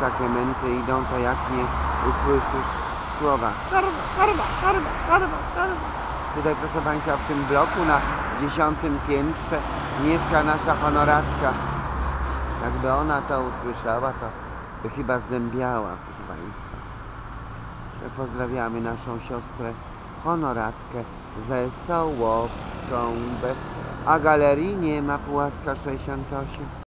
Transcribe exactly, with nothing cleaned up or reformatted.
takie męty idą, to jak nie usłyszysz słowa Karma, karma, karma, karma, karma. Tutaj, proszę Państwa, w tym bloku na dziesiątym piętrze mieszka nasza honoratka. Jakby ona to usłyszała, to by chyba zdębiała, proszę Państwa. Pozdrawiamy naszą siostrę honoratkę Wesołowską. A galerii nie ma, Pułaska sześćdziesiąt osiem.